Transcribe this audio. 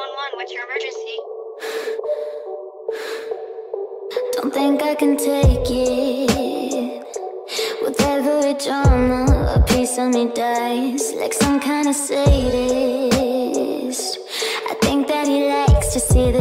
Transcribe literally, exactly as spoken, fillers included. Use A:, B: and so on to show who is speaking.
A: one one, what's your emergency?
B: Don't think I can take it. With every drama, a piece of me dies, like some kind of sadist. I think that he likes to see